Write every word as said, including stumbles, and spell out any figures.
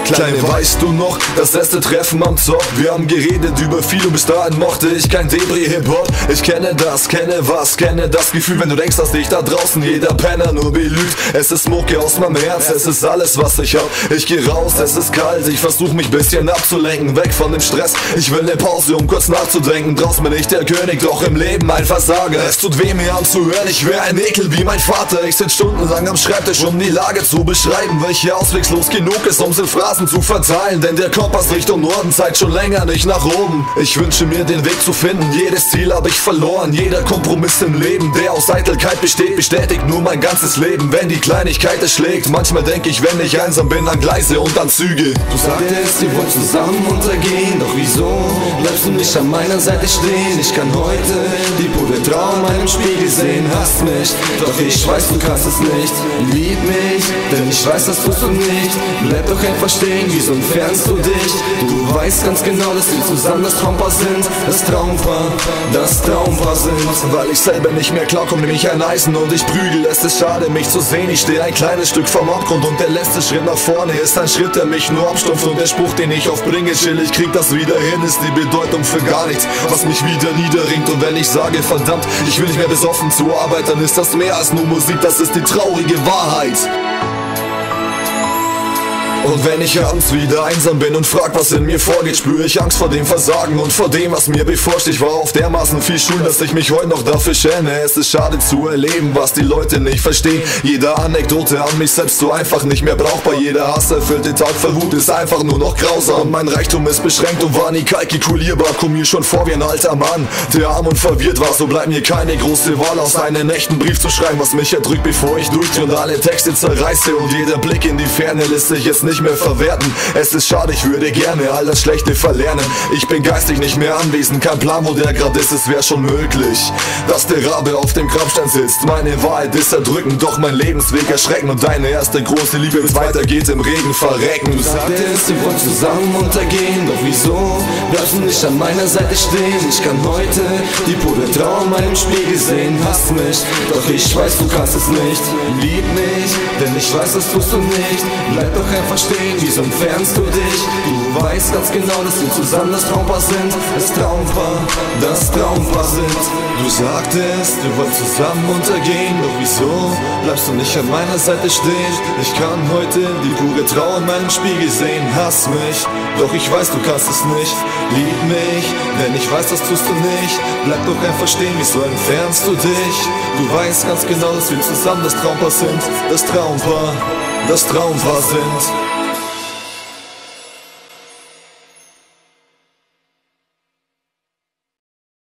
Kleine, weißt du noch, das erste Treffen am Zock? Wir haben geredet über viel und bis dahin mochte ich kein Debris-Hip-Hop. Ich kenne das, kenne was, kenne das Gefühl, wenn du denkst, dass dich da draußen jeder Penner nur belügt. Es ist Mucke aus meinem Herz, es ist alles, was ich hab. Ich geh raus, es ist kalt, ich versuch mich bisschen abzulenken, weg von dem Stress. Ich will ne Pause, um kurz nachzudenken. Draußen bin ich der König, doch im Leben ein Versager. Es tut weh, mir anzuhören, ich wär ein Ekel wie mein Vater. Ich sitz stundenlang am Schreibtisch, um die Lage zu beschreiben, welche auswegslos genug ist, um sie Phrasen zu verteilen. Denn der Kompass Richtung Norden zeigt schon länger nicht nach oben. Ich wünsche mir den Weg zu finden, jedes Ziel hab ich verloren. Jeder Kompromiss im Leben, der aus Eitelkeit besteht, bestätigt nur mein ganzes Leben, wenn die Kleinigkeit es schlägt. Manchmal denk ich, wenn ich einsam bin, an Gleise und an Züge. Du sagtest, wir wollen zusammen untergehen, doch wieso bleibst du nicht an meiner Seite stehen? Ich kann heute die pure Trauer in meinem Spiegel sehen. Hasst mich, doch ich weiß, du kannst es nicht. Lieb mich, denn ich weiß, das tust du nicht. Bleib doch einfach stehen, wieso entfernst du dich? Du weißt ganz genau, dass wir zusammen das Traumpaar sind, das Traumpaar, das Traumpaar sind. Weil ich selber nicht mehr klarkomme, nehm ich ein Eisen und ich prügel. Es ist schade, mich zu sehen, ich stehe ein kleines Stück vom Abgrund und der letzte Schritt nach vorne ist ein Schritt, der mich nur abstumpft. Und der Spruch, den ich oft bringe, chill, ich krieg das wieder hin, ist die Bedeutung für gar nichts, was mich wieder niederringt. Und wenn ich sage, verdammt, ich will nicht mehr besoffen zur Arbeit, dann ist das mehr als nur Musik, das ist die traurige Wahrheit. Und wenn ich abends wieder einsam bin und frag, was in mir vorgeht, spüre ich Angst vor dem Versagen und vor dem, was mir bevorsteht. Ich war auf dermaßen viel Schulen, dass ich mich heute noch dafür schäme. Es ist schade zu erleben, was die Leute nicht verstehen. Jede Anekdote an mich selbst so einfach nicht mehr brauchbar. Jeder hasserfüllte Tag voll Wut ist einfach nur noch grausam. Mein Reichtum ist beschränkt und war nie kalkulierbar. Komm mir schon vor wie ein alter Mann, der arm und verwirrt war. So bleibt mir keine große Wahl, aus einem echten Brief zu schreiben, was mich erdrückt, bevor ich durchdrehe und alle Texte zerreiße. Und jeder Blick in die Ferne lässt sich jetzt nicht mehr verwerten. Es ist schade, ich würde gerne all das Schlechte verlernen. Ich bin geistig nicht mehr anwesend, kein Plan, wo der grad ist. Es wäre schon möglich, dass der Rabe auf dem Grabstein sitzt. Meine Wahrheit ist erdrückend, doch mein Lebensweg erschreckend. Und deine erste große Liebe bis weitergeht im Regen verrecken. Du sagtest, wir wollen zusammen untergehen, doch wieso bleibst du nicht an meiner Seite stehen? Ich kann heute die pure Trauer in meinem Spiegel sehen. Hasst mich, doch ich weiß, du kannst es nicht. Lieb mich, denn ich weiß, das tust du nicht. Bleib doch einfach stehen, wieso entfernst du dich? Du weißt ganz genau, dass wir zusammen das Traumpaar sind, das Traumpaar, das Traumpaar sind. Du sagtest, wir wollen zusammen untergehen, doch wieso bleibst du nicht an meiner Seite stehen? Ich kann heute die pure Trauer in meinem Spiegel sehen. Hass mich, doch ich weiß, du kannst es nicht. Lieb mich, denn ich weiß, das tust du nicht. Bleib doch einfach stehen, wieso entfernst du dich? Du weißt ganz genau, dass wir zusammen das Traumpaar sind, das Traumpaar, das Traumpaar sind.